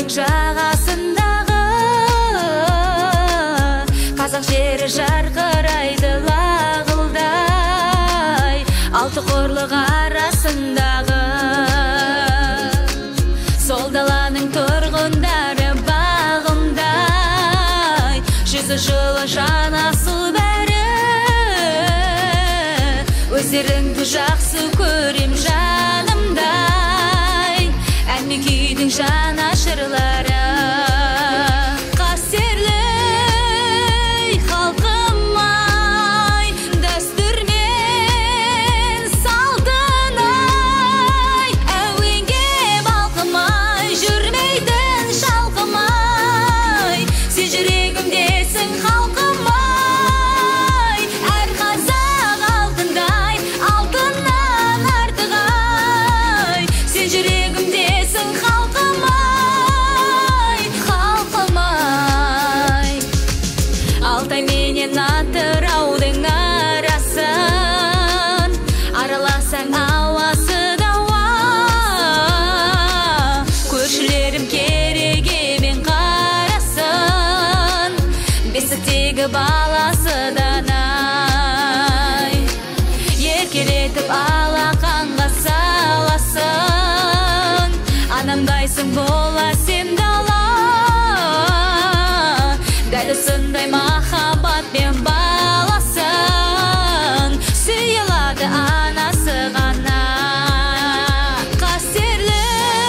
өзеннің жағасындағы қазақ жері жарқырайды лағылдай, алты қорлық арасындағы сол даланың тұрғындары бағымдай, жүзі жылы жанасыл бәрі, өздеріңді жақсы көрем жанымдай, әнмен күйдің жанашырлары. Қастерлі халқым-ай, дәстүрмен салтын-ай, әуенге балқымай, жүрмейтін шалқымай, сен жүрегімдесің халқым-ай, әр қазақ алтындай, алтыннан артық-ай, сен жүрегімдесің халқым-ай, халқым-ай. Алтай менен Атыраудың арасын араласаң ауасы дауа, көршілерім керегемен қарасын, бесіктегі баласы данай, еркелетіп алақанға саласын, анамдайсың бола сен дала, дәл осындай махаббатпен баласын сүйе алады анасы ғана. Қастерлі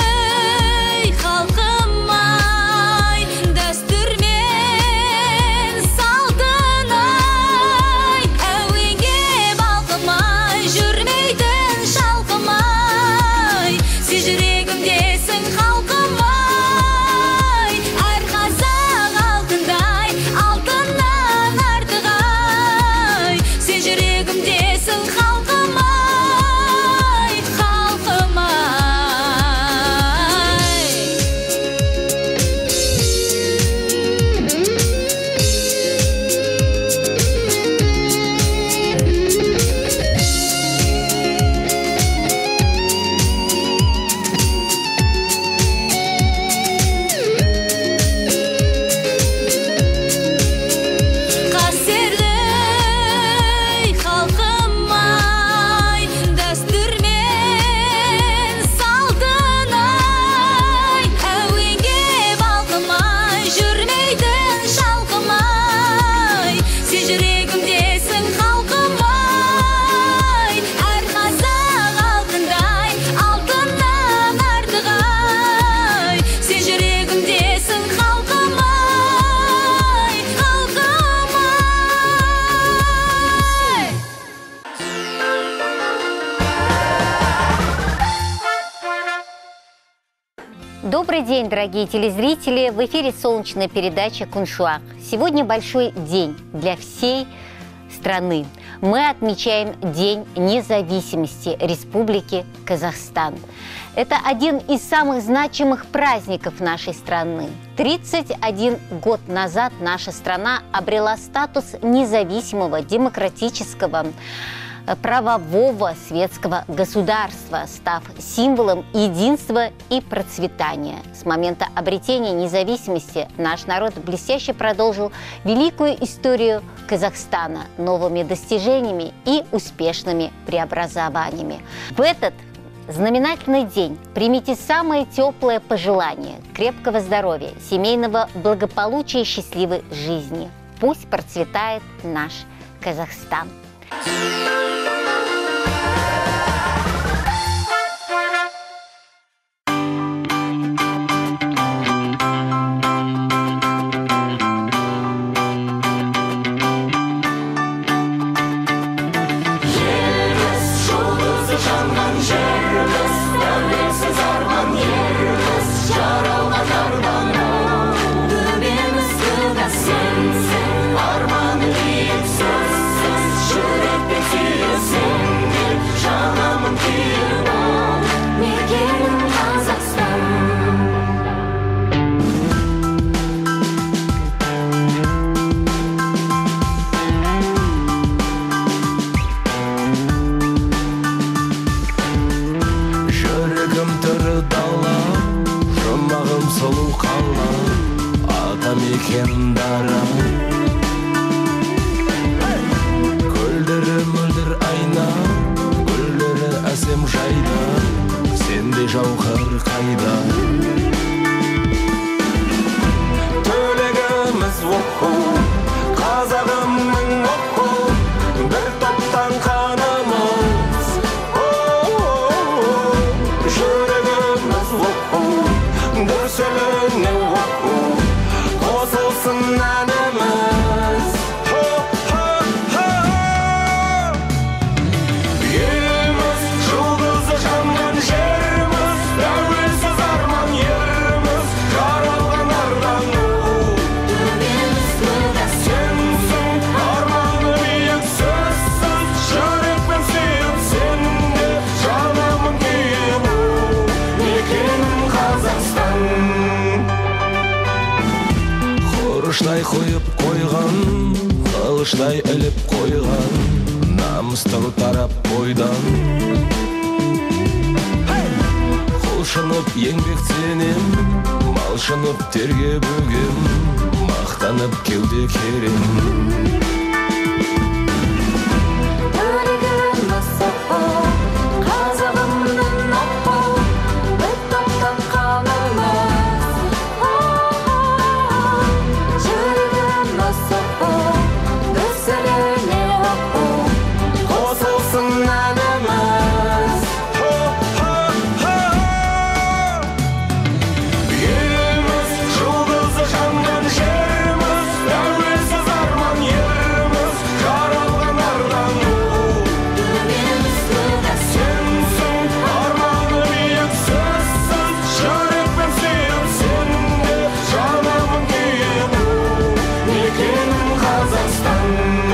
халқым-ай, дәстүрмен салтын-ай, әуенге балқымай, жүрмейтін шалқымай, сен жүрегімдесің халқым-ай, әр қазақ алтындай, алтыннан артық-ай, сен жүрегімдесің халқым-ай, халқым-ай. Қастерлі халқым-ай, дәстүрмен салтын-ай, әуенге балқымай, жүрмейтін шалқымай, сен жүрегімдесің халқым-ай, әр қазақ алтындай, алтыннан артық-ай, сен жүрегімдесің халқым-ай, халқым-ай. Добрый день, дорогие телезрители! В эфире солнечная передача «Куншуак». Сегодня большой день для всей страны. Мы отмечаем День независимости Республики Казахстан. Это один из самых значимых праздников нашей страны. 31 год назад наша страна обрела статус независимого, демократического, правового светского государства, став символом единства и процветания. С момента обретения независимости наш народ блестяще продолжил великую историю Казахстана новыми достижениями и успешными преобразованиями. В этот знаменательный день примите самые теплые пожелания крепкого здоровья, семейного благополучия и счастливой жизни. Пусть процветает наш Казахстан. Armanı deyip sözsüz, şöhret bekliyor. екен дара. Көлдері мөлдір айна, гүлдері әсем жайда, сенде жауһар қайда. Төлегіміз оқу, қазағымның оқу, бір топтан қанымыз. Жүрегіміз оқу, дүрсіліне оқу, қосылсын әніміз. Еліміз жұлдызы жанған жеріміз, тәуелсіз арман еріміз, жаралған ардан төбеміз көк сенсің, арманы биік сөзсіз, жүрекпен сүйіп сенде жанамын күйіп, мекенім Қазақстан. Құрыштай қойып қойған, қылыштай іліп қойған, намыстың тарап бойдан. Құлшынып еңбектенем, малшынып терге бөгем, мақтанып кеуде керем. Төлегіміз оқу, қазағымның оқу, бір топтан қанымыз. Жүрегіміз оқу, дүрсіліне оқу, қосылсын әніміз. Еліміз жұлдызы жанған жеріміз, тәуелсіз арман еріміз, жаралған ардан төбеміз көк сенсің, арманы биік сөзсіз, жүрекпен сүйіп сенде жанамын күйіп, мекенім Қазақстан.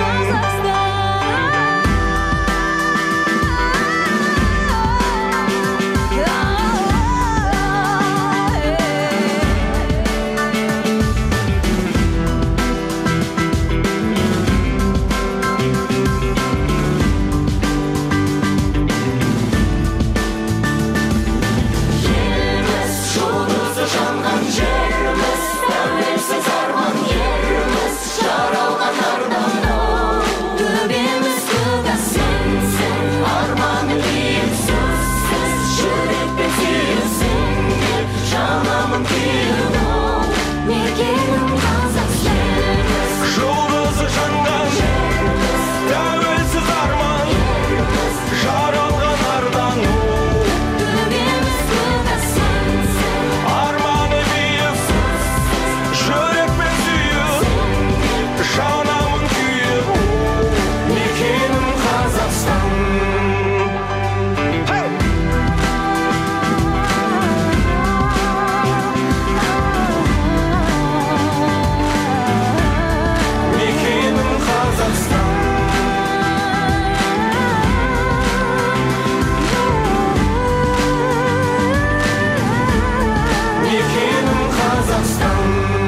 Еліміз жұлдызы жанған жеріміз, тәуелсіз арман еріміз, жаралған ардан төбеміз көк сенсің, арманы биік сөзсіз, жүрекпен сүйіп сенде жанамын күйіп, мекенім Қазақстан. Жұлдызы жанған жеріміз, тәуелсіз арман еріміз, жаралған ардан төбеміз көк сенсің, арманы биік сөзсіз, жүрекпен сүйіп жанамын күйіп, мекенім Қазақстан. Мекенім Қазақстан. Мекенім Қазақстан.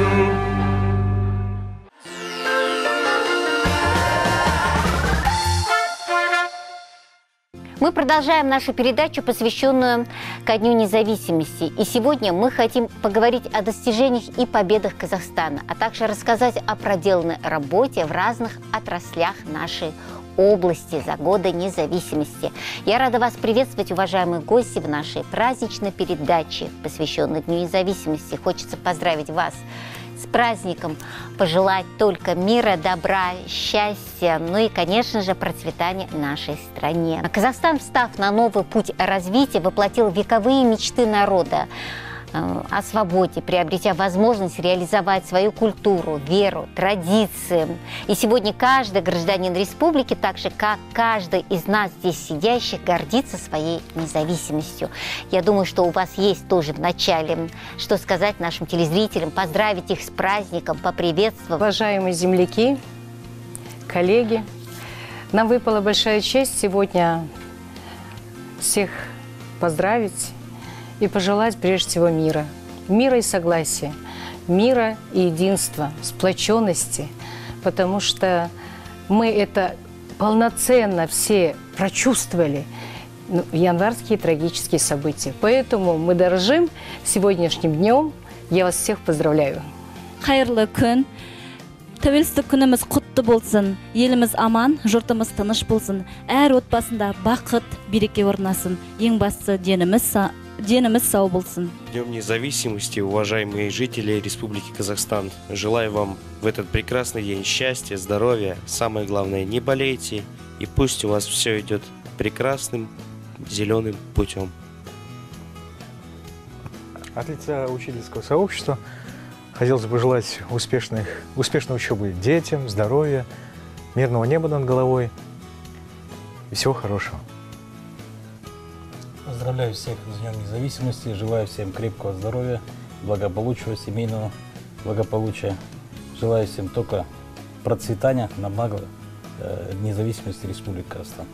Мы продолжаем нашу передачу, посвященную ко Дню независимости. И сегодня мы хотим поговорить о достижениях и победах Казахстана, а также рассказать о проделанной работе в разных отраслях нашей области за годы независимости. Я рада вас приветствовать, уважаемые гости, в нашей праздничной передаче, посвященной Дню независимости. Хочется поздравить вас с праздником, пожелать только мира, добра, счастья, ну и, конечно же, процветания нашей стране. Казахстан, встав на новый путь развития, воплотил вековые мечты народа о свободе, приобретя возможность реализовать свою культуру, веру, традиции. И сегодня каждый гражданин республики, так же как каждый из нас здесь сидящих, гордится своей независимостью. Я думаю, что у вас есть тоже в начале что сказать нашим телезрителям, поздравить их с праздником, поприветствовать. Уважаемые земляки, коллеги, нам выпала большая честь сегодня всех поздравить и пожелать прежде всего мира. Мира и согласия, мира и единства, сплоченности, потому что мы это полноценно все прочувствовали в январские трагические события. Поэтому мы дорожим сегодняшним днем. Я вас всех поздравляю. Hayırlı gün. Tövelsіздік күніміз құтты болсын. Еліміз аман, жұртымыз тыныш болсын. Әр отбасында бақыт, береке орнасын. Ең бастысы деніміз сау болсын. Днем независимости, уважаемые жители Республики Казахстан. Желаю вам в этот прекрасный день счастья, здоровья. Самое главное, не болейте. И пусть у вас все идет прекрасным зеленым путем. От лица учительского сообщества хотелось бы пожелать успешной учебы детям, здоровья, мирного неба над головой и всего хорошего. Поздравляю всех с Днем Независимости, желаю всем крепкого здоровья, благополучия, семейного благополучия. Желаю всем только процветания на благо независимости Республики Казахстан.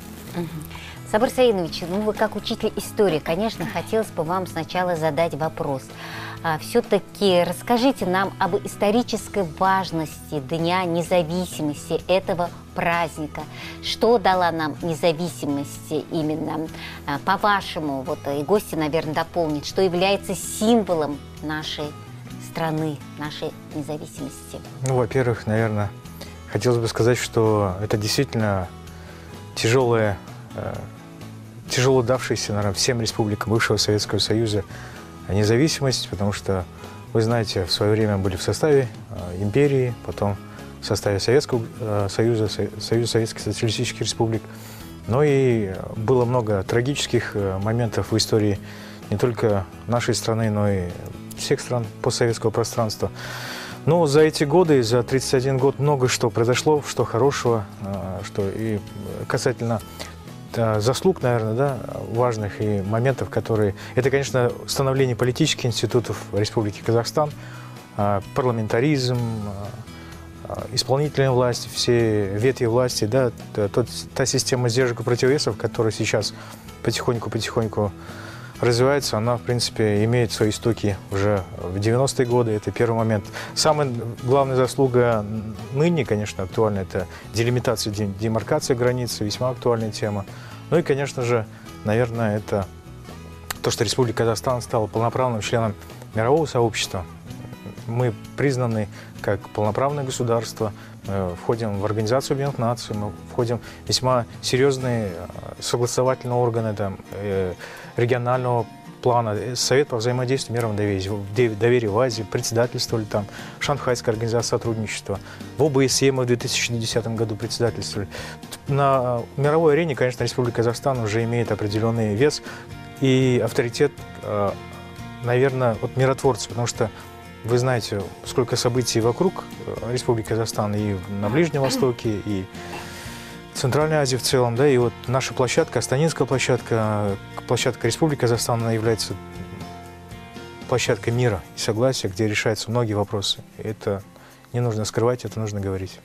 Сабыр Саинович, ну вы как учитель истории, конечно, хотелось бы вам сначала задать вопрос. Все-таки расскажите нам об исторической важности Дня независимости, этого праздника. Что дала нам независимость именно, по-вашему, вот и гости, наверное, дополнят, что является символом нашей страны, нашей независимости? Ну, во-первых, наверное, хотелось бы сказать, что это действительно тяжело давшаяся, наверное, всем республикам бывшего Советского Союза независимость, потому что, вы знаете, в свое время были в составе империи, потом в составе Советского Союза, Союза Советских Социалистических Республик. Но и было много трагических моментов в истории не только нашей страны, но и всех стран постсоветского пространства. Но за эти годы, за 31 год много что произошло, что хорошего, что и касательно заслуг, наверное, да, важных и моментов, которые... Это, конечно, становление политических институтов Республики Казахстан, парламентаризм, исполнительная власть, все ветви власти, да, та система сдержек и противовесов, которая сейчас потихоньку развивается, она, в принципе, имеет свои истоки уже в 90-е годы. Это первый момент. Самая главная заслуга ныне, конечно, актуальна, это делимитация, демаркация границы, весьма актуальная тема. Ну и, конечно же, наверное, это то, что Республика Казахстан стала полноправным членом мирового сообщества. Мы признаны как полноправное государство, мы входим в Организацию Объединенных Наций, мы входим в весьма серьезные согласовательные органы там, регионального плана, Совет по взаимодействию мировом доверия в Азии, председательствовали там, Шанхайская организация сотрудничества, в ОБСЕ мы в 2010 году председательствовали. На мировой арене, конечно, Республика Казахстан уже имеет определенный вес и авторитет, наверное, от миротворца, потому что вы знаете, сколько событий вокруг Республики Казахстан и на Ближнем Востоке, и в Центральной Азии в целом, да, и вот наша площадка, Астанинская площадка Республики Казахстан, она является площадкой мира и согласия, где решаются многие вопросы. И это не нужно скрывать, это нужно говорить.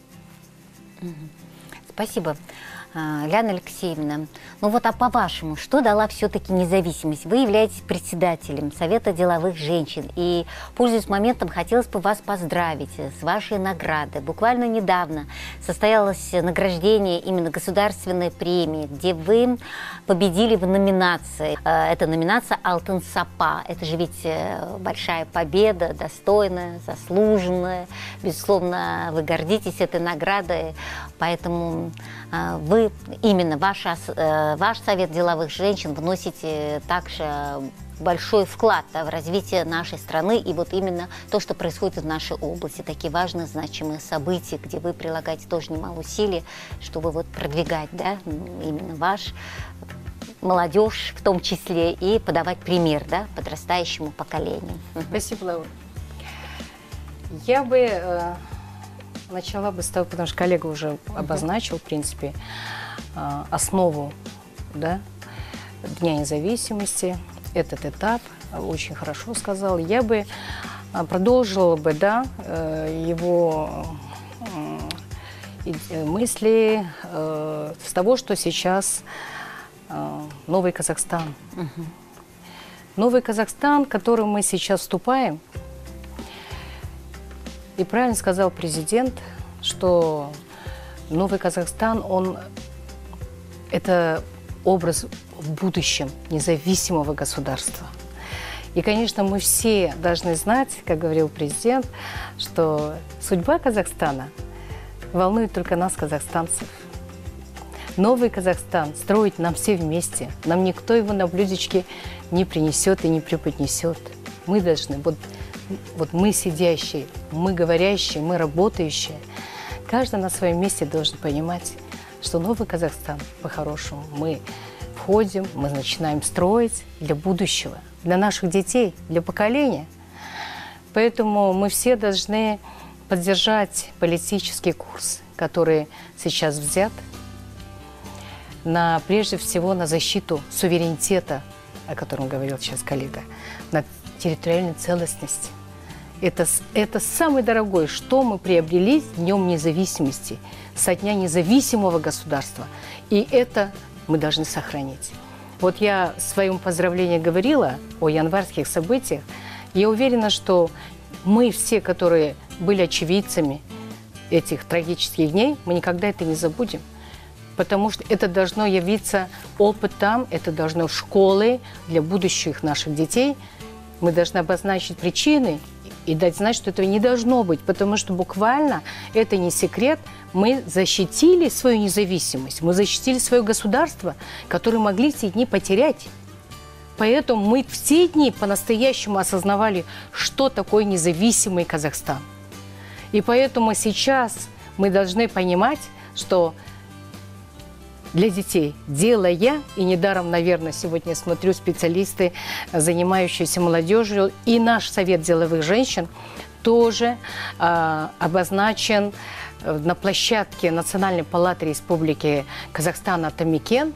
Спасибо, Ляна Алексеевна. Ну вот, а по-вашему, что дала все-таки независимость? Вы являетесь председателем Совета деловых женщин. И, пользуясь моментом, хотелось бы вас поздравить с вашей наградой. Буквально недавно состоялось награждение именно государственной премии, где вы победили в номинации. Это номинация «Алтын Сапа». Это же ведь большая победа, достойная, заслуженная. Безусловно, вы гордитесь этой наградой, поэтому вы, именно ваш Совет деловых женщин, вносите также большой вклад, да, в развитие нашей страны и вот именно то, что происходит в нашей области. Такие важные, значимые события, где вы прилагаете тоже немало усилий, чтобы вот продвигать, да, именно молодежь в том числе, и подавать пример, да, подрастающему поколению. Спасибо, Лаура. Я бы начала бы с того, потому что коллега уже обозначил, в принципе, основу, да, Дня независимости, этот этап, очень хорошо сказал. Я бы продолжила бы, да, его мысли с того, что сейчас новый Казахстан. Новый Казахстан, в который мы сейчас вступаем. И правильно сказал президент, что новый Казахстан, это образ в будущем независимого государства. И, конечно, мы все должны знать, как говорил президент, что судьба Казахстана волнует только нас, казахстанцев. Новый Казахстан строить нам все вместе. Нам никто его на блюдечке не принесет и не преподнесет. Мы должны, вот мы сидящие, мы говорящие, мы работающие, каждый на своем месте должен понимать, что новый Казахстан, по-хорошему, мы входим, мы начинаем строить для будущего, для наших детей, для поколения. Поэтому мы все должны поддержать политический курс, который сейчас взят, прежде всего на защиту суверенитета, о котором говорил сейчас коллега, на территориальную целостность. Это самое дорогое, что мы приобрели с Днем независимости, со дня независимого государства. И это мы должны сохранить. Вот я в своем поздравлении говорила о январских событиях. Я уверена, что мы все, которые были очевидцами этих трагических дней, мы никогда это не забудем. Потому что это должно явиться опытом, это должно школы для будущих наших детей. Мы должны обозначить причины и дать знать, что этого не должно быть. Потому что буквально, это не секрет, мы защитили свою независимость, мы защитили свое государство, которое могли в те дни потерять. Поэтому мы в те дни по-настоящему осознавали, что такое независимый Казахстан. И поэтому сейчас мы должны понимать, что для детей делая, и недаром, наверное, сегодня я смотрю специалисты, занимающиеся молодежью, и наш Совет деловых женщин тоже обозначен на площадке Национальной палаты Республики Казахстан Атамекен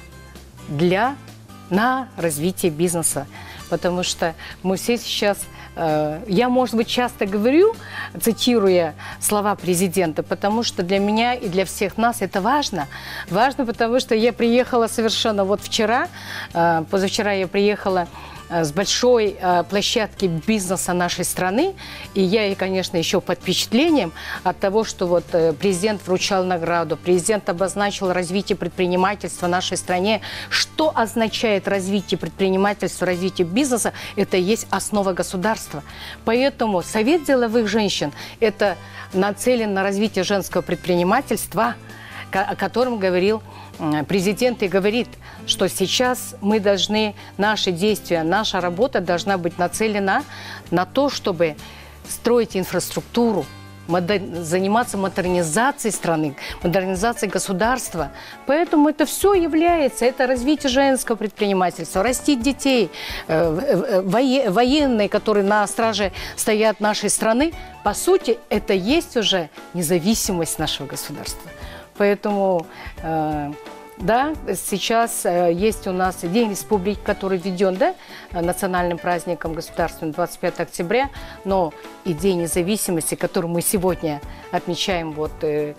на развитие бизнеса. Потому что мы все сейчас... Я, может быть, часто говорю, цитируя слова президента, потому что для меня и для всех нас это важно. Важно, потому что я приехала совершенно вот вчера, позавчера я приехала с большой площадки бизнеса нашей страны. И я, конечно, еще под впечатлением от того, что вот президент вручал награду, президент обозначил развитие предпринимательства в нашей стране. Что означает развитие предпринимательства, развитие бизнеса? Это и есть основа государства. Поэтому Совет деловых женщин – это нацелен на развитие женского предпринимательства, о котором говорил президент и говорит, что сейчас мы должны, наши действия, наша работа должна быть нацелена на то, чтобы строить инфраструктуру, заниматься модернизацией страны, модернизацией государства. Поэтому это все является, это развитие женского предпринимательства, растить детей, военные, которые на страже стоят нашей страны. По сути, это есть уже независимость нашего государства. Поэтому, да, сейчас есть у нас День Республики, который введен, да, национальным праздником государственным 25 октября, но и День независимости, который мы сегодня отмечаем вот,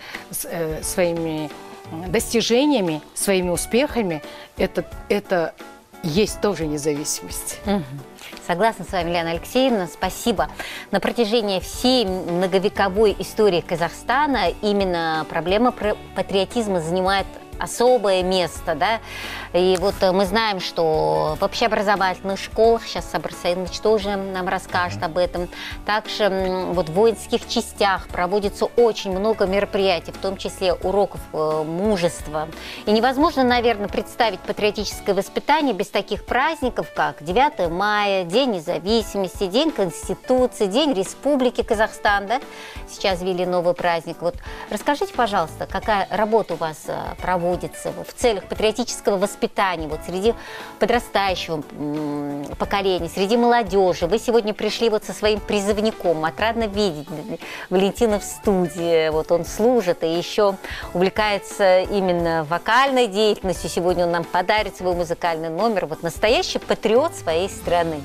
своими достижениями, своими успехами, это есть тоже независимость. Согласна с вами, Лена Алексеевна, спасибо. На протяжении всей многовековой истории Казахстана именно проблема патриотизма занимает особое место, да, и вот мы знаем, что в общеобразовательных школах, сейчас Сабыр Сайынович тоже нам расскажет об этом, также вот в воинских частях проводится очень много мероприятий, в том числе уроков мужества. И невозможно, наверное, представить патриотическое воспитание без таких праздников, как 9 мая, День независимости, День Конституции, День Республики Казахстан, да, сейчас ввели новый праздник. Вот расскажите, пожалуйста, какая работа у вас проводится в целях патриотического воспитания вот среди подрастающего поколения, среди молодежи. Вы сегодня пришли вот со своим призывником. Отрадно видеть Валентина в студии. Вот он служит и еще увлекается именно вокальной деятельностью. Сегодня он нам подарит свой музыкальный номер. Вот настоящий патриот своей страны.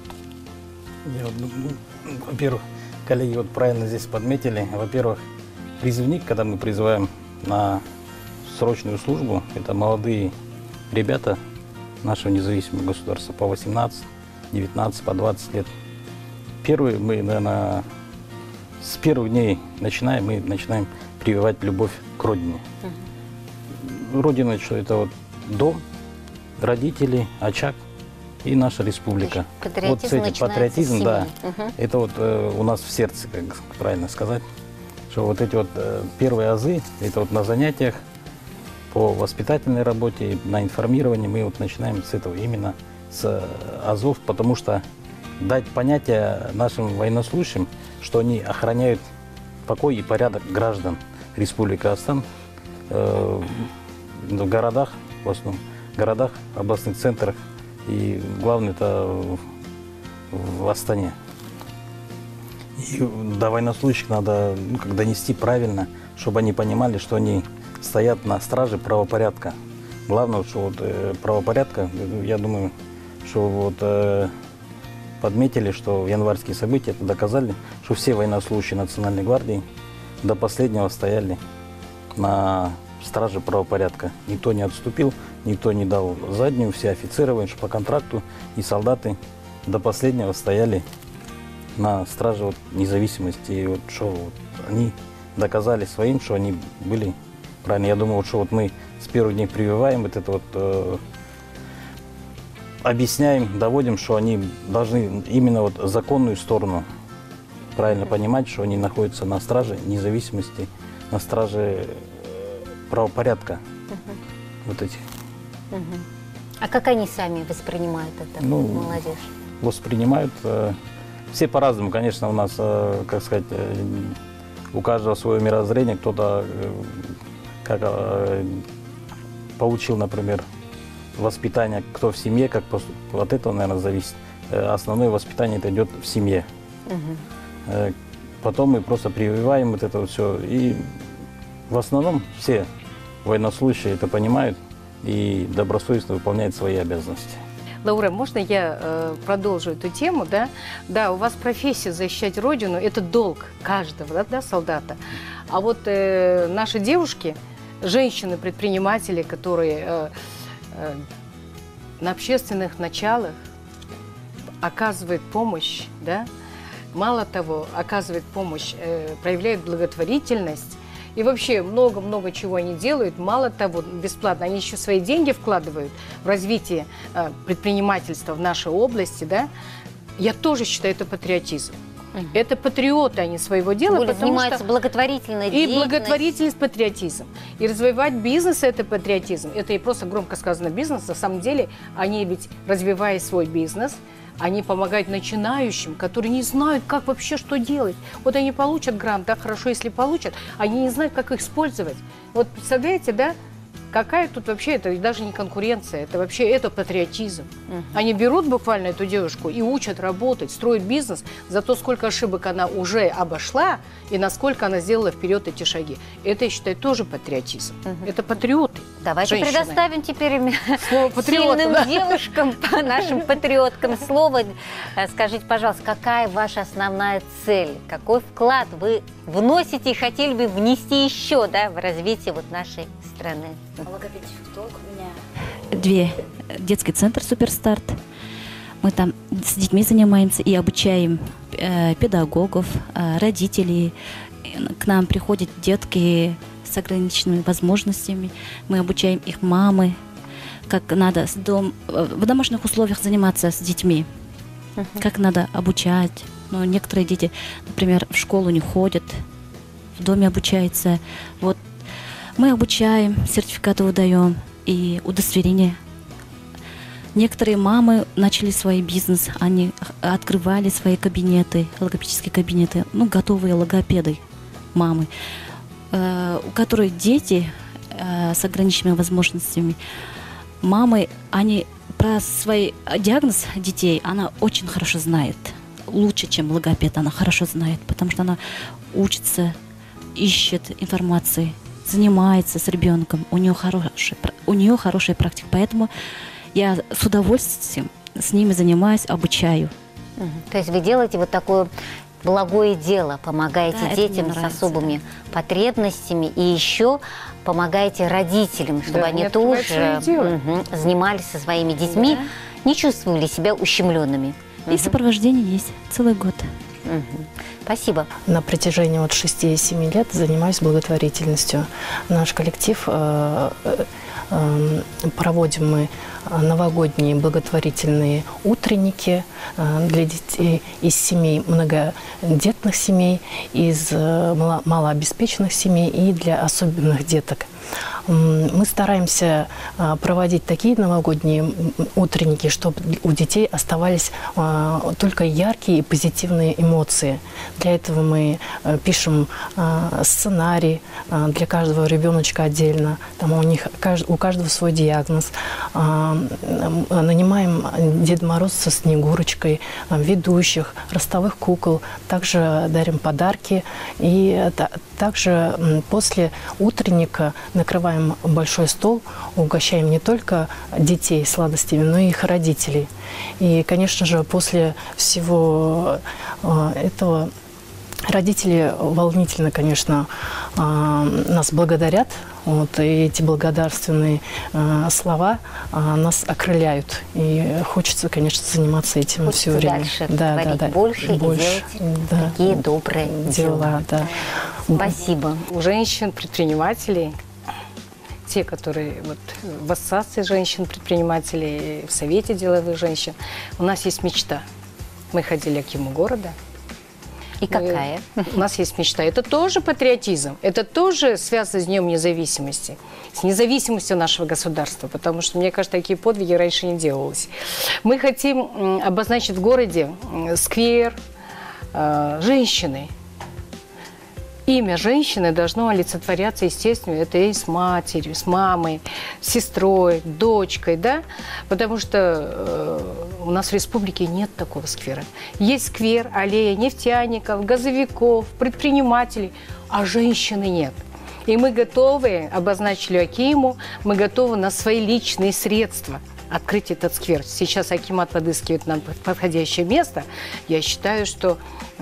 Во-первых, коллеги вот правильно здесь подметили. Во-первых, призывник, когда мы призываем на срочную службу, это молодые ребята нашего независимого государства по 18, 19, по 20 лет. Первые мы, наверное, с первых дней мы начинаем прививать любовь к родине. Родина, что это вот дом, родители, очаг. и наша республика. Патриотизм Вот, кстати, начинается патриотизм, с да, семьи. Мгм. это вот у нас в сердце, как правильно сказать, что вот эти вот первые азы, это вот на занятиях по воспитательной работе, на информировании мы вот начинаем с этого, именно с азов, потому что дать понятие нашим военнослужащим, что они охраняют покой и порядок граждан Республики Казахстан в городах, в основном, городах, областных центрах, и главное это в Астане. И до военнослужащих надо как донести правильно, чтобы они понимали, что они стоят на страже правопорядка. Главное, что вот правопорядка, я думаю, что вот подметили, что январские события это доказали, что все военнослужащие Национальной гвардии до последнего стояли на страже правопорядка. Никто не отступил, никто не дал заднюю, все офицеры по контракту и солдаты до последнего стояли на страже вот независимости. И вот что вот они доказали своим, что они были правильно. Я думаю, вот, что вот мы с первых дней прививаем вот это вот объясняем, доводим, что они должны именно вот законную сторону правильно понимать, что они находятся на страже независимости, на страже правопорядка. Вот этих. А как они сами воспринимают это, Ну, молодежь? Воспринимают все по-разному, конечно, у нас, как сказать, у каждого свое мировоззрение, кто-то как получил, например, воспитание, кто в семье, как от этого, наверное, зависит. Основное воспитание это идет в семье. Потом мы просто прививаем вот это вот все. И в основном все военнослужащие это понимают и добросовестно выполняют свои обязанности. Лаура, можно я продолжу эту тему, да? Да, у вас профессия защищать Родину – это долг каждого, да, солдата. А вот наши девушки, женщины-предприниматели, которые на общественных началах оказывают помощь, да? Мало того, оказывают помощь, проявляют благотворительность. И вообще много-много чего они делают. Мало того, бесплатно, они еще свои деньги вкладывают в развитие предпринимательства в нашей области. Да? Я тоже считаю, это патриотизм. Это патриоты они своего дела. Более потому занимаются что благотворительной и деятельностью. благотворительность – патриотизм. И развивать бизнес – это патриотизм. Это и просто громко сказано бизнес. На самом деле они ведь, развивая свой бизнес, они помогают начинающим, которые не знают, как вообще что делать. Вот они получат грант, да, хорошо, если получат, они не знают, как их использовать. Вот представляете, да, какая тут вообще, это даже не конкуренция, это вообще это патриотизм. Они берут буквально эту девушку и учат работать, строят бизнес за то, сколько ошибок она уже обошла и насколько она сделала вперед эти шаги. Это, я считаю, тоже патриотизм. Это патриоты. Давайте женщины. предоставим теперь Слово патриоты, сильным да. девушкам, нашим патриоткам слово. Скажите, пожалуйста, какая ваша основная цель? Какой вклад вы вносите и хотели бы внести еще, да, в развитие вот нашей страны? У меня 2 детский центр «Суперстарт». Мы там с детьми занимаемся и обучаем педагогов, родителей. К нам приходят детки с ограниченными возможностями. Мы обучаем их мамы, как надо в домашних условиях заниматься с детьми, как надо обучать. Но некоторые дети, например, в школу не ходят, в доме обучаются. Вот мы обучаем, сертификаты выдаем и удостоверения. Некоторые мамы начали свой бизнес, они открывали свои кабинеты, логопедические кабинеты, готовые логопеды, мамы, у которых дети с ограниченными возможностями. Мамы, они про свой диагноз детей, она очень хорошо знает, лучше, чем логопед, она хорошо знает, потому что она учится, ищет информацию, занимается с ребенком, у нее хорошая практика, поэтому я с удовольствием с ними занимаюсь, обучаю. То есть вы делаете вот такое благое дело, помогаете Да, детям с особыми потребностями и еще помогаете родителям, чтобы Да, они не открывать тоже свое дело. занимались со своими детьми, не чувствовали себя ущемленными. И сопровождение есть целый год. Спасибо. На протяжении 6-7 лет занимаюсь благотворительностью. Наш коллектив проводим мы новогодние благотворительные утренники для детей из семей, многодетных семей, из малообеспеченных семей и для особенных деток. Мы стараемся проводить такие новогодние утренники, чтобы у детей оставались только яркие и позитивные эмоции. Для этого мы пишем сценарий для каждого ребеночка отдельно. Там у каждого свой диагноз. Нанимаем Деда Мороза со Снегурочкой, ведущих, ростовых кукол. Также дарим подарки. И также после утренника накрываем большой стол, угощаем не только детей сладостями, но и их родителей. И, конечно же, после всего этого родители волнительно, конечно, нас благодарят. Вот, и эти благодарственные слова нас окрыляют. И хочется, конечно, заниматься этим все время. Дальше творить больше и делать такие добрые дела. Да. Спасибо. У женщин-предпринимателей, те, которые вот в ассоциации женщин-предпринимателей, в Совете деловых женщин, у нас есть мечта. Мы ходили к Акиму города. И какая? У нас есть мечта. Это тоже патриотизм. Это тоже связано с Днем независимости. С независимостью нашего государства. Потому что, мне кажется, такие подвиги раньше не делалось. Мы хотим обозначить в городе сквер женщины. Имя женщины должно олицетворяться, естественно, это и с матерью, с мамой, с сестрой, дочкой, да? Потому что у нас в республике нет такого сквера. Есть сквер, аллея нефтяников, газовиков, предпринимателей, а женщины нет. И мы готовы, обозначили Акиму, мы готовы на свои личные средства открыть этот сквер. Сейчас Акимат подыскивает нам подходящее место. Я считаю, что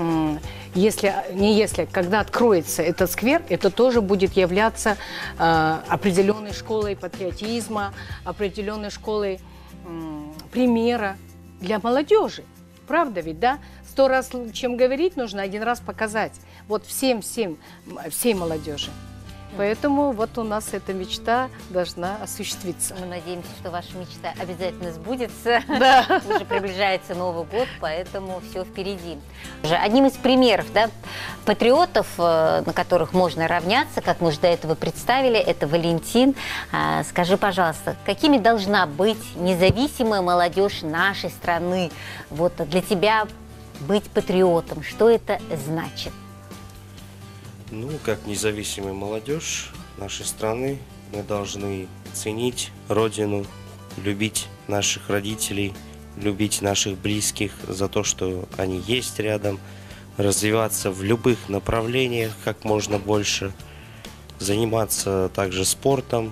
когда откроется этот сквер, это тоже будет являться определенной школой патриотизма, определенной школой примера для молодежи. Правда ведь, да? 100 раз, чем говорить, нужно 1 раз показать. Вот всей молодежи. Поэтому вот у нас эта мечта должна осуществиться. Мы надеемся, что ваша мечта обязательно сбудется. Да. Уже приближается Новый год, поэтому все впереди. Одним из примеров, да, патриотов, на которых можно равняться, как мы уже до этого представили, это Валентин. Скажи, пожалуйста, какими должна быть независимая молодежь нашей страны? Вот для тебя быть патриотом, что это значит? Ну, как независимая молодежь нашей страны, мы должны ценить Родину, любить наших родителей, любить наших близких за то, что они есть рядом, развиваться в любых направлениях как можно больше, заниматься также спортом,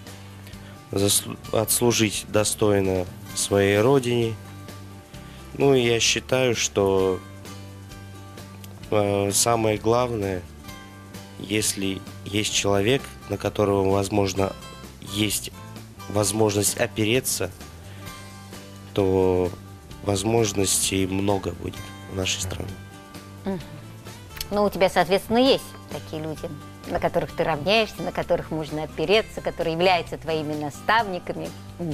отслужить достойно своей Родине. Ну, и я считаю, что самое главное, если есть человек, на которого, возможно, есть возможность опереться, то возможностей много будет в нашей стране. Ну, у тебя, соответственно, есть такие люди, на которых ты равняешься, на которых можно опереться, которые являются твоими наставниками.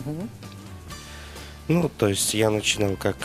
Ну, то есть я начинал как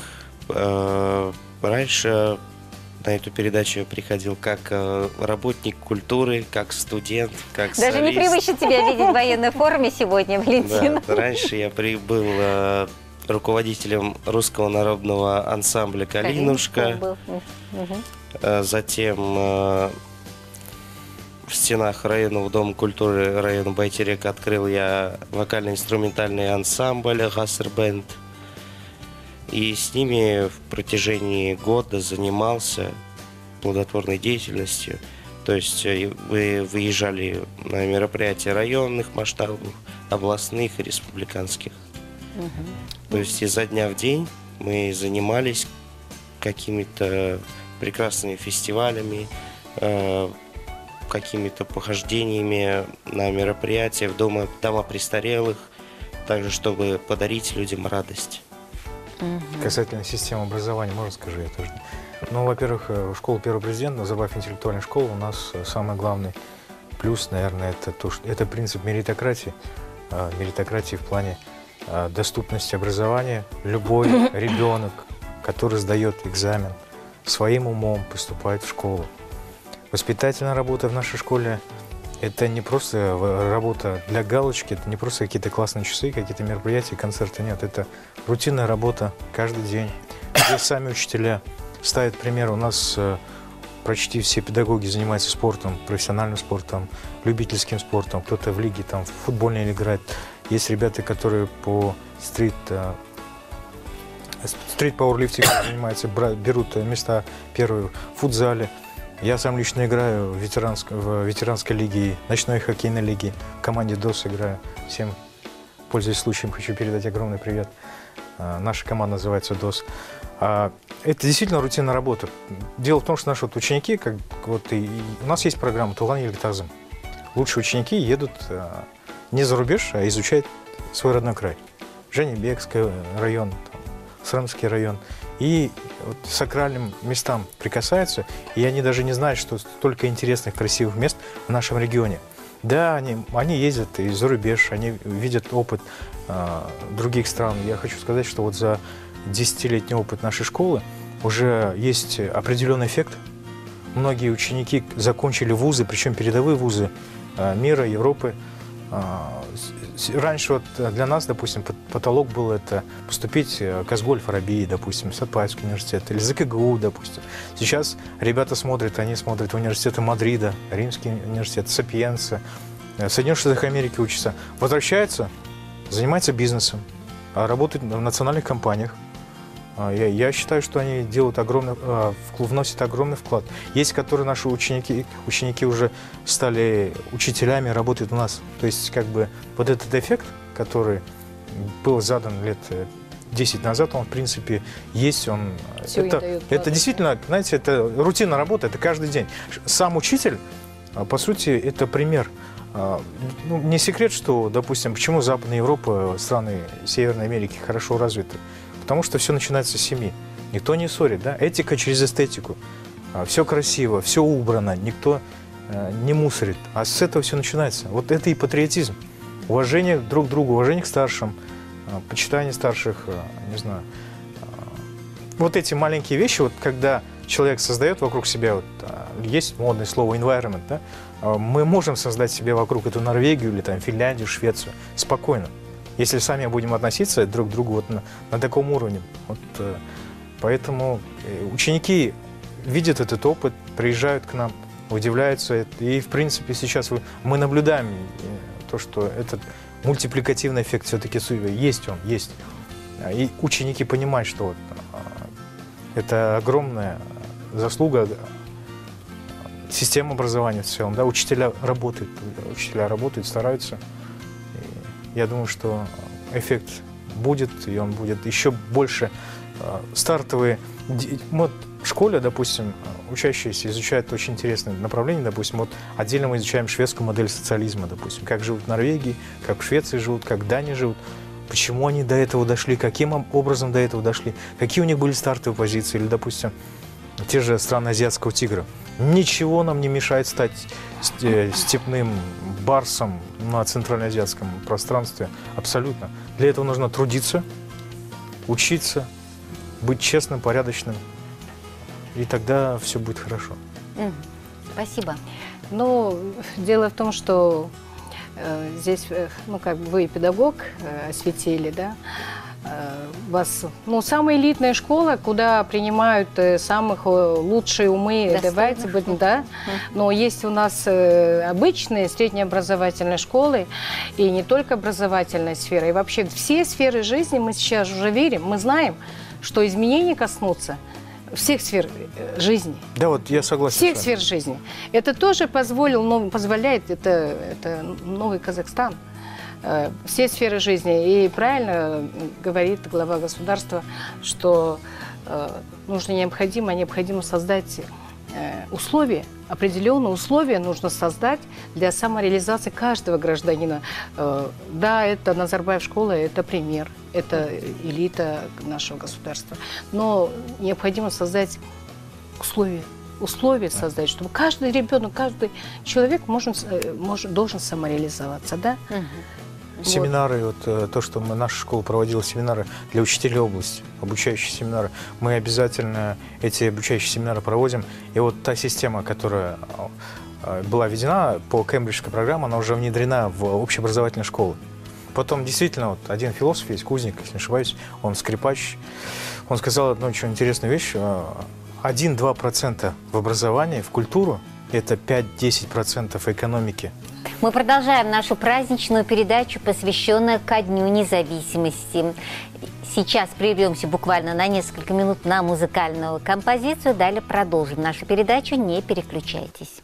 раньше. На эту передачу я приходил как работник культуры, как студент, как Даже солист. непривычно тебя видеть в военной форме сегодня, Валентин. Да, раньше я был руководителем русского народного ансамбля «Калинушка». Затем в стенах районного дома культуры района Байтерек открыл я вокально-инструментальный ансамбль «Гасер-бенд». И с ними в протяжении года занимался плодотворной деятельностью. То есть вы выезжали на мероприятия районных масштабов, областных и республиканских. То есть изо дня в день мы занимались какими-то прекрасными фестивалями, какими-то похождениями на мероприятия в дома престарелых, также чтобы подарить людям радость. Касательно системы образования, можно скажу я тоже? Ну, во-первых, школа первого президента, Назарбаев интеллектуальная школа, у нас самый главный плюс, наверное, это принцип меритократии. Меритократии в плане доступности образования. Любой ребенок, который сдает экзамен, своим умом поступает в школу. Воспитательная работа в нашей школе – это не просто работа для галочки, это не просто какие-то классные часы, какие-то мероприятия, концерты. Нет, это рутинная работа каждый день. Здесь сами учителя ставят пример. У нас почти все педагоги занимаются спортом, профессиональным спортом, любительским спортом. Кто-то в лиге, там, в футбольной играет. Есть ребята, которые по стрит-пауэрлифтингу занимаются, берут места первые в футзале. Я сам лично играю в ветеранской лиге, ночной хоккейной лиге, в команде ДОС играю. Всем, пользуясь случаем, хочу передать огромный привет. Наша команда называется ДОС. Это действительно рутинная работа. Дело в том, что наши ученики, у нас есть программа «Тулан Елгитазым». Лучшие ученики едут не за рубеж, а изучают свой родной край. Женебекский район, Срымский район. И вот сакральным местам прикасаются, и они даже не знают, что столько интересных, красивых мест в нашем регионе. Да, они ездят и за рубеж, они видят опыт других стран. Я хочу сказать, что вот за 10-летний опыт нашей школы уже есть определенный эффект. Многие ученики закончили вузы, причем передовые вузы мира, Европы. Раньше вот для нас, допустим, потолок был это поступить в Казгольф-Арабии, допустим, в Сатпаевский университет, или ЗКГУ, допустим. Сейчас ребята смотрят в университеты Мадрида, Римский университет, Сапиенса, в Соединенных Штатах Америки учатся. Возвращаются, занимаются бизнесом, работают в национальных компаниях. Я считаю, что они делают вносят огромный вклад. Есть, которые наши ученики уже стали учителями, работают у нас. То есть, вот этот эффект, который был задан лет 10 назад, он, в принципе, есть. Это действительно, знаете, это рутинная работа, это каждый день. Сам учитель, по сути, это пример. Не секрет, что, допустим, почему Западная Европа, страны Северной Америки хорошо развиты? Потому что все начинается с семьи. Никто не ссорит, да? Этика через эстетику. Все красиво, все убрано, никто не мусорит. А с этого все начинается. Вот это и патриотизм. Уважение друг к другу, уважение к старшим, почитание старших, не знаю. Вот эти маленькие вещи, вот когда человек создает вокруг себя, есть модное слово environment, да? Мы можем создать себе вокруг эту Норвегию или Финляндию, Швецию спокойно. Если сами будем относиться друг к другу на таком уровне. Поэтому ученики видят этот опыт, приезжают к нам, удивляются. И, в принципе, сейчас мы наблюдаем то, что этот мультипликативный эффект все-таки есть он, есть. И ученики понимают, что это огромная заслуга системы образования в целом. Да? Учителя работают, стараются. Я думаю, что эффект будет, и он будет еще больше. Стартовые... Вот в школе, допустим, учащиеся изучают очень интересное направление. Допустим, вот отдельно мы изучаем шведскую модель социализма, допустим, как живут в Норвегии, как в Швеции живут, как в Дании живут, почему они до этого дошли, каким образом до этого дошли, какие у них были стартовые позиции. Или, допустим, те же страны азиатского тигра. Ничего нам не мешает стать степным барсом на центральноазиатском пространстве. Абсолютно. Для этого нужно трудиться, учиться, быть честным, порядочным. И тогда все будет хорошо. Спасибо. Дело в том, что здесь, вы педагог осветили, да? Вас, самая элитная школа, куда принимают самых лучшие умы, давайте будем, да. Но есть у нас обычные среднеобразовательные школы, и не только образовательная сфера, и вообще все сферы жизни мы сейчас уже верим, мы знаем, что изменения коснутся всех сфер жизни. Да, вот я согласен. Всех сфер жизни. Это тоже позволяет, это новый Казахстан. Все сферы жизни. И правильно говорит глава государства, что необходимо создать условия, определенные условия нужно создать для самореализации каждого гражданина. Да, это Назарбаев школа, это пример, это элита нашего государства. Но необходимо создать условия создать, чтобы каждый ребенок, каждый человек должен самореализоваться, да? Семинары, вот то, что наша школа проводила семинары для учителей области, обучающие семинары. Мы обязательно эти обучающие семинары проводим. И вот та система, которая была введена по кембриджской программе, она уже внедрена в общеобразовательные школы. Потом действительно вот один философ есть, Кузник, если не ошибаюсь, он скрипач. Он сказал одну очень интересную вещь. 1-2% в образовании, в культуру – это 5-10% экономики. Мы продолжаем нашу праздничную передачу, посвященную ко Дню независимости. Сейчас прервемся буквально на несколько минут на музыкальную композицию. Далее продолжим нашу передачу. Не переключайтесь.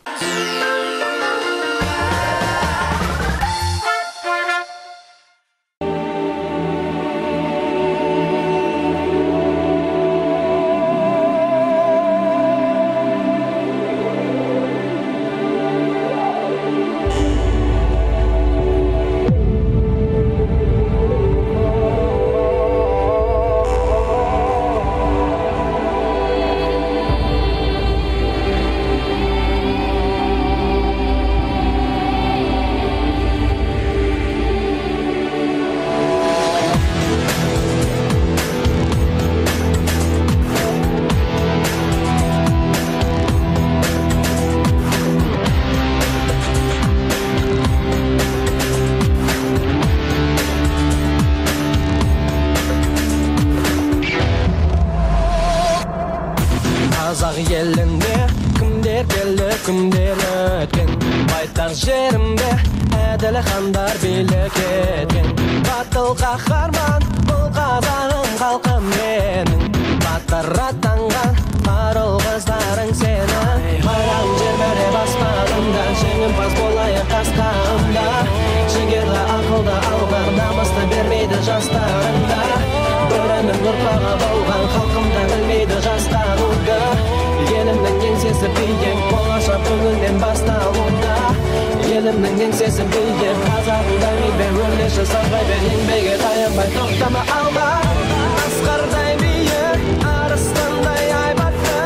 Қазақ елінде кімдер келіп кімдер өткен, байтақ жерімде әділ хандар билік еткен. Батыл қаһарман бұл қазағым халқым менің, батыр атанған ару қыздарың сенің. Байрағым желбіре баспағымда, жеңімпаз болайық қасқағымда, жігерлі ақылды алғыр намысты бермейді жастарында. Бөрінің ұрпағы болған халқымда білмейді жастаруда. Елімнің еңсесі биік, болашақ бүгіннен басталуда. Елімнің еңсесі биік, қазағым дами бер, өрлеші сарғай бер, еңбегі таянбай тоқтама алға. Асқардай биік, арыстандай айбатты,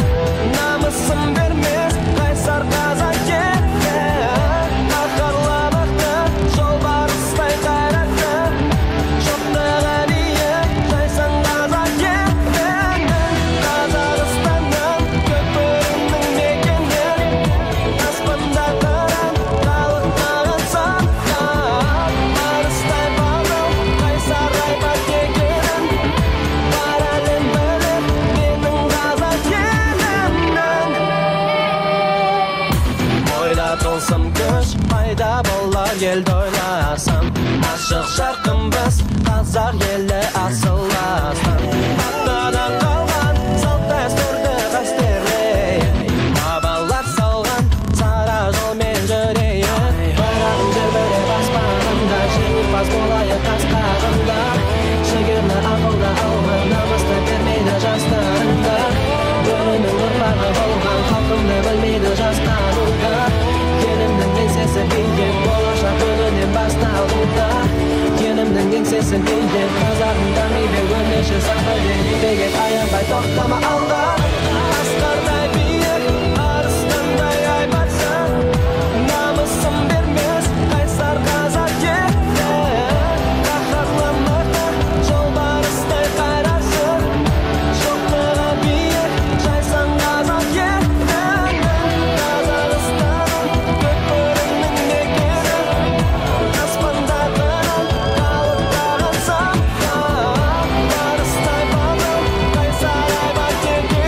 намысын бермес қайсар қазақ елі. Қаһарлы мықты, жолбарыстай қайратты, жоқтығы биік, жайсаң қазақ елінің. Қазақстанның көкбөрінің мекенін, аспанда тұран қалықтаған сақтап, арыстай балым, қайсар айбат екенін, бар әлем біліп менің қазақ елімнің. Ойда тылсым күш пайда болар елді ойласам, ашық жарқынбыз қазақ елі асыластан. Атадан қалған салт дәстүрді қастерлейік, бабалар салған сара жолмен жүрейік. Байрағым желбіре баспағымда, жеңімпаз болайық қасқағымда, жігерлі ақылды алға, намысты бермейді жастарында. Бөрінің ұрпағы болған халқымды білмейді жастаруда. Елімнің еңсесі биік, болашақ бүгіннен басталуда. Елімнің еңсесі биік, қазағым дами бер, өрлеші сарғай бер, еңбегі аянбай тоқтама алға. Асқардай биік, арыстандай айбатсың, намысын бермес қайсар қазақ елі. Қаһарлы мықты, жолбарыстай қайратсың, жоқтығы биік, жайсаң қазақ елінің. Қазақстанның көкбөрінің мекені, аспанда тұран қалықтаған сақтап, арыстай балым, қайсар айбат екенін,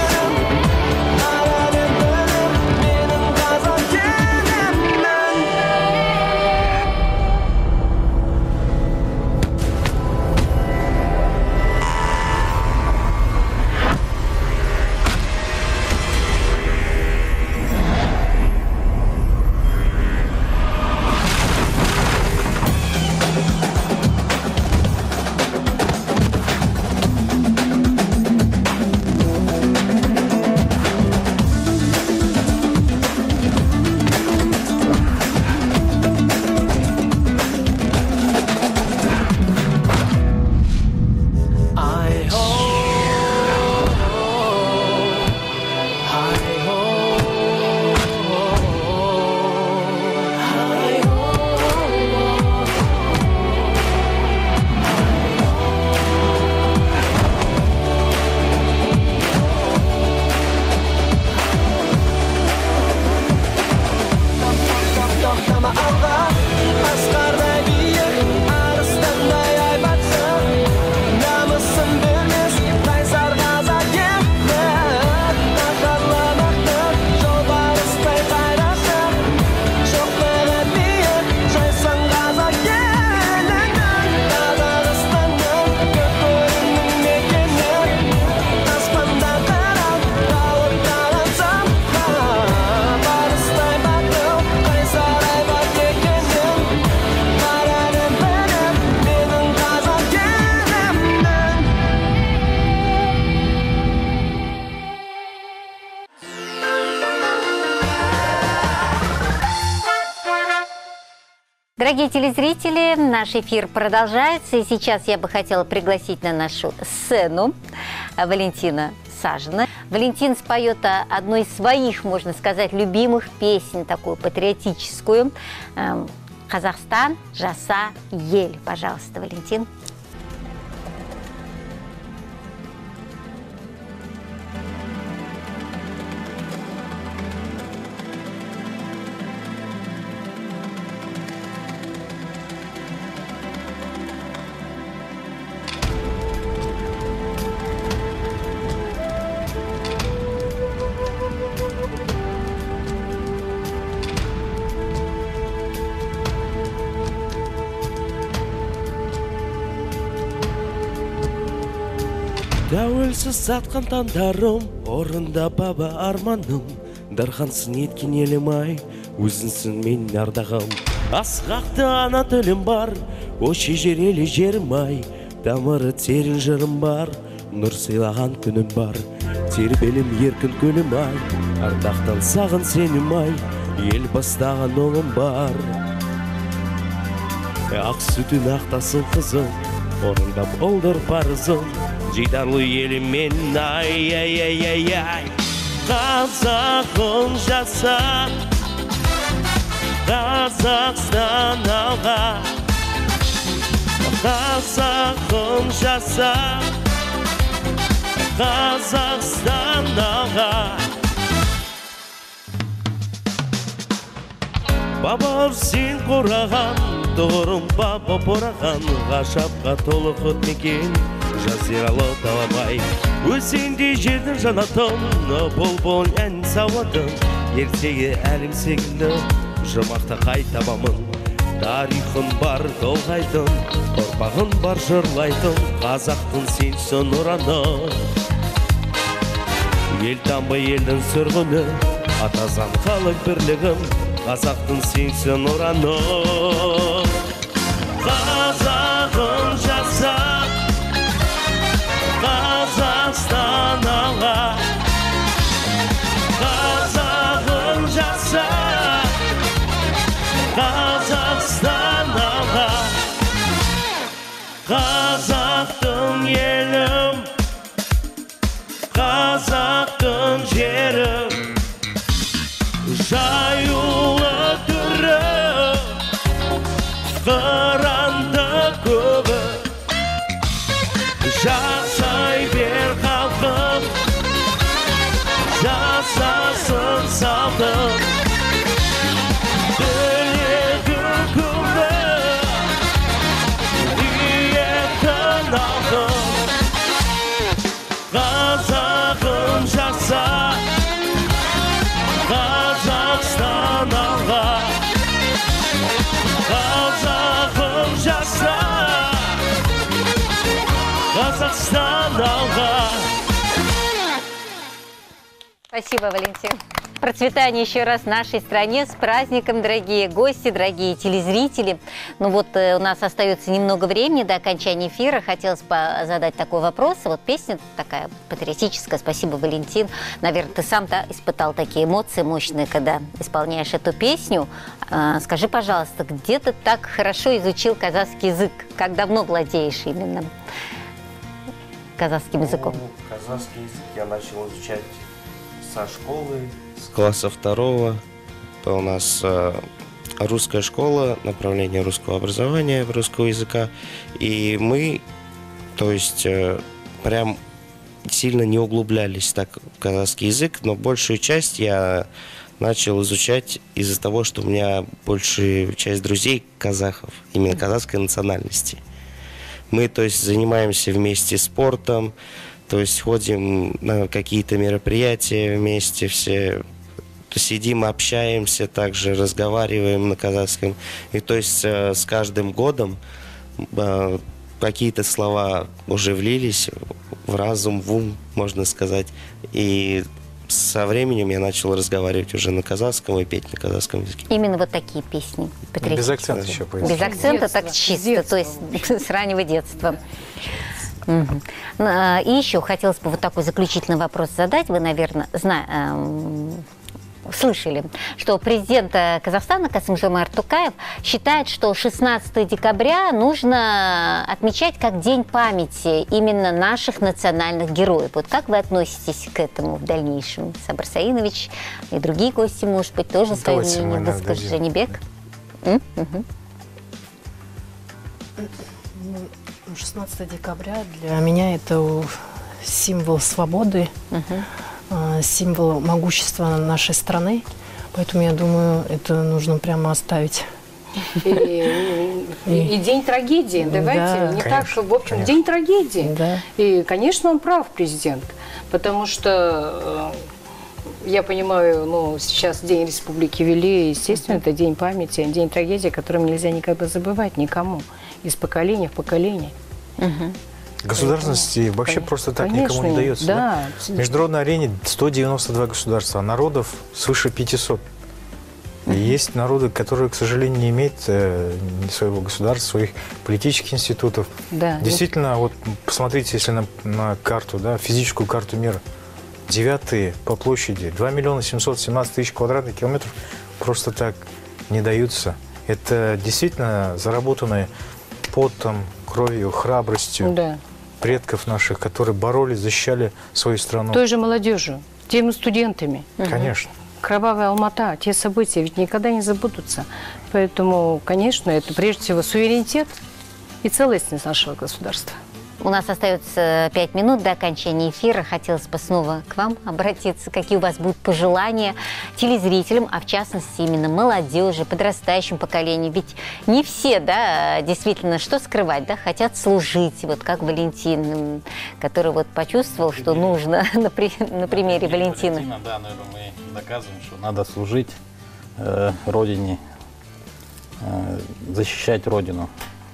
Дорогие телезрители, наш эфир продолжается, и сейчас я бы хотела пригласить на нашу сцену Валентина Сажина. Валентин споет одну из своих, можно сказать, любимых песен, такую патриотическую. «Казахстан, жаса, ель». Пожалуйста, Валентин. Тәуелсіз атқан таңдарым, орында баба арманым, дархансын еткен елім ай, өзінсің мен ардағым. Асқақты ана тілім бар, о шежірелі жерім ай, тамыры терін жырым бар, нұр сыйлаған күнім бар. Тербелім еркін көлім ай, ардақтан сағын сенім ай, ел бастаған оғым бар. Ақ сүтін ақтасын қызым, орындап олдыр парызым, жидарлы елімен ай-ай-ай-ай-ай. Қазағым жаса, Қазақстан алға. Қазағым жаса, Қазақстан алға. Бабам сен қораған, тұғырым баба бораған, ғашапқа толы құт мекен, жазиралы далабай. Өзенде жердің жанатын, бұл ән сауатын, ертегі әлім секілді, жұмақта қайтабамын. Тарихын бар толғайтын, ұрпағын бар жырлайтын, қазақтың сенсін ұраны. Ел тамбы елдің сүргіні, атазан халық бірлігім, қазақтың сенсін ұраны. Қазағым жаса, Қазақстан алға. Қазағым жаса, Қазақстан алға. Қазақтың елім, қазақтың жерім, жаюлы түрі, қыранды көбі. Жасай бер халқым, жасасын салтым, тілегім күмбі, ниеттің алтын. Қазағым жаса, Қазақстан алға. Қазағым жаса, Казахстан алға. Спасибо, Валентин. Процветания еще раз нашей стране. С праздником, дорогие гости, дорогие телезрители. Ну вот у нас остается немного времени до окончания эфира. Хотелось бы задать такой вопрос. Вот песня такая патриотическая. Спасибо, Валентин. Наверное, ты сам-то испытал такие эмоции мощные, когда исполняешь эту песню. Скажи, пожалуйста, где ты так хорошо изучил казахский язык? Как давно владеешь именно казахским языком? Казахский язык я начал изучать со школы, с класса 2. Это у нас русская школа, направление русского образования, русского языка. И мы, то есть, прям сильно не углублялись так в казахский язык, но большую часть я начал изучать из-за того, что у меня большая часть друзей казахов, именно казахской национальности. Мы, то есть, занимаемся вместе спортом, то есть ходим на какие-то мероприятия вместе все, сидим, общаемся, также разговариваем на казахском. И то есть с каждым годом какие-то слова уже влились в разум, в ум, можно сказать. И со временем я начал разговаривать уже на казахском и петь на казахском языке. Именно вот такие песни. Без акцента еще поясню. Без акцента, Детство, так чисто, детство. то есть с раннего детства. Мгм. И еще хотелось бы вот такой заключительный вопрос задать. Вы, наверное, слышали, что президент Казахстана Касым-Жомарт Токаев считает, что 16 декабря нужно отмечать как День памяти именно наших национальных героев. Вот как вы относитесь к этому в дальнейшем? Сабыр Саинович и другие гости, может быть, тоже свое мнение выскажут. Жанибек? 16 декабря для меня это символ свободы, символ могущества нашей страны. Поэтому я думаю, это нужно прямо оставить. И день трагедии, давайте, Да, не конечно, так, что, в общем, конечно. день трагедии. Да. И, конечно, он прав, президент, потому что, я понимаю, ну, сейчас День Республики ввели, естественно, это день памяти, день трагедии, которым нельзя никогда забывать никому, из поколения в поколение. Государственности вообще Конечно, просто так конечно, никому не дается. да. В международной арене 192 государства, а народов свыше 500. И есть народы, которые, к сожалению, не имеют своего государства, своих политических институтов. Да. Действительно, вот посмотрите, если на карту, да, физическую карту мира, 9-е по площади, 2 миллиона 717 тысяч квадратных километров просто так не даются. Это действительно заработанное потом, кровью, храбростью Да. предков наших, которые боролись, защищали свою страну. Той же молодежью, теми студентами. Конечно. Кровавая Алмата, те события ведь никогда не забудутся. Поэтому, конечно, это прежде всего суверенитет и целостность нашего государства. У нас остается 5 минут до окончания эфира. Хотелось бы снова к вам обратиться. Какие у вас будут пожелания телезрителям, а в частности именно молодежи, подрастающему поколению? Ведь не все, да, действительно, что скрывать, да, хотят служить. Вот как Валентин, который вот почувствовал, что нужно на примере Валентина. Да, наверное, мы доказываем, что надо служить Родине, защищать Родину.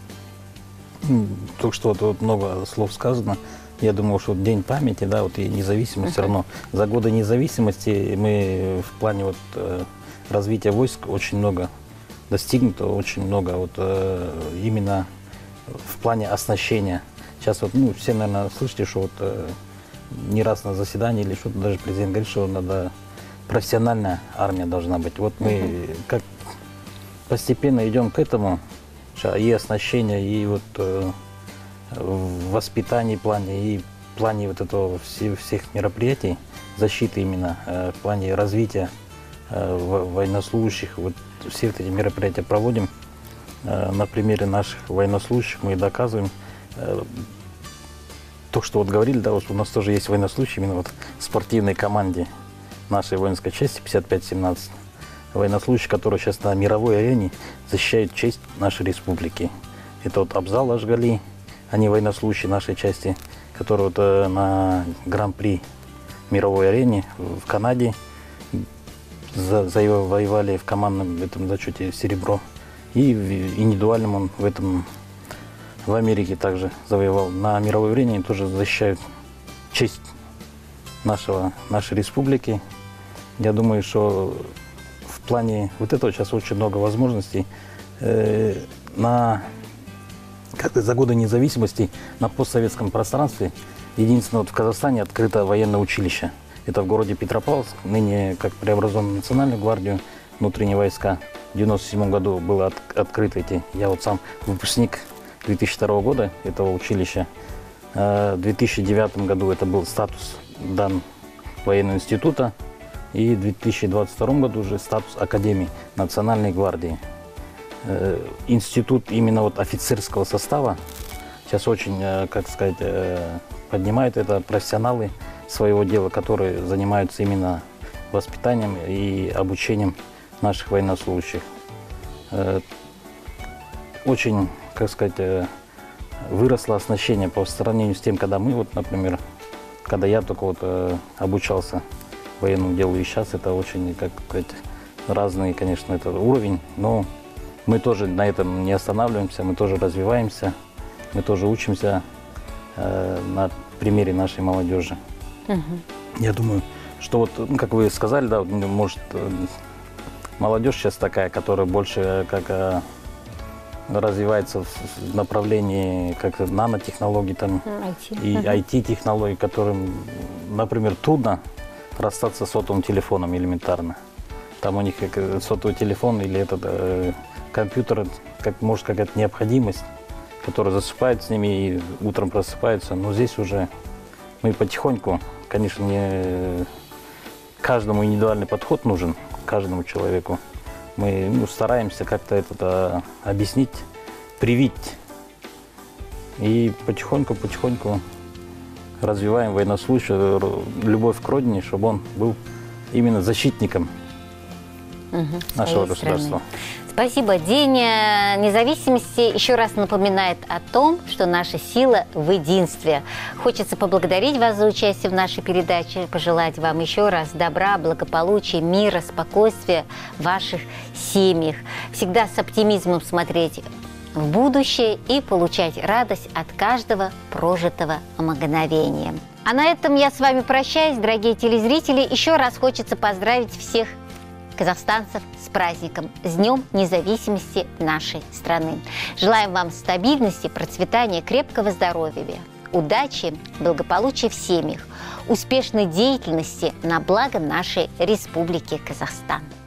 Только что вот много слов сказано. Я думаю, что День памяти, да, вот и независимость все равно. За годы независимости мы в плане вот развития войск очень много достигнуто, очень много вот именно в плане оснащения. Сейчас вот, ну, все, наверное, слышите, что вот не раз на заседании или что-то даже президент говорит, что надо профессиональная армия должна быть. Вот мы как постепенно идем к этому. И оснащение, и вот в воспитании плане, и в плане вот этого всех мероприятий, защиты именно, в плане развития военнослужащих. Вот все эти мероприятия проводим. На примере наших военнослужащих мы доказываем. То, что вот говорили, да, вот у нас тоже есть военнослужащие именно вот в спортивной команде нашей воинской части 55-17. Военнослужащие, которые сейчас на мировой арене защищают честь нашей республики. Это вот Абзал Ашгали, они военнослужащие нашей части, которые вот на Гран-при мировой арене в Канаде завоевали в командном этом зачете серебро. И в индивидуальном он в Америке также завоевал. На мировой арене они тоже защищают честь нашей республики. Я думаю, что в плане вот этого сейчас очень много возможностей. Как-то за годы независимости на постсоветском пространстве единственное вот в Казахстане открыто военное училище. Это в городе Петропавловск, ныне как преобразован в Национальную гвардию, внутренние войска. В 1997 году было открыто эти. Я вот сам выпускник 2002 года этого училища. В 2009 году это был статус дан военного института. И в 2022 году уже статус Академии Национальной гвардии. Институт именно вот офицерского состава сейчас очень, как сказать, поднимают это профессионалы своего дела, которые занимаются именно воспитанием и обучением наших военнослужащих. Очень, как сказать, выросло оснащение по сравнению с тем, когда мы, вот, например, когда я только вот обучался военному делу, и сейчас это очень, как сказать, разный, конечно, это уровень, но мы тоже на этом не останавливаемся, мы тоже развиваемся, мы тоже учимся на примере нашей молодежи. Я думаю, что вот, ну, как вы сказали, да, может, молодежь сейчас такая, которая больше как развивается в направлении как нанотехнологий там, и IT-технологий, которым, например, трудно расстаться с сотовым телефоном элементарно. Там у них как сотовый телефон или этот компьютер, как, может, какая-то необходимость, которая засыпает с ними и утром просыпается. Но здесь уже мы потихоньку, конечно, не каждому индивидуальный подход нужен, каждому человеку. Мы стараемся как-то это объяснить, привить. И потихоньку развиваем военнослужащего, любовь к родине, чтобы он был именно защитником нашего государства. Спасибо. День независимости еще раз напоминает о том, что наша сила в единстве. Хочется поблагодарить вас за участие в нашей передаче, пожелать вам еще раз добра, благополучия, мира, спокойствия в ваших семьях. Всегда с оптимизмом смотреть в будущее и получать радость от каждого прожитого мгновения. А на этом я с вами прощаюсь, дорогие телезрители. Еще раз хочется поздравить всех казахстанцев с праздником, с Днем независимости нашей страны. Желаем вам стабильности, процветания, крепкого здоровья, удачи, благополучия в семьях, успешной деятельности на благо нашей Республики Казахстан.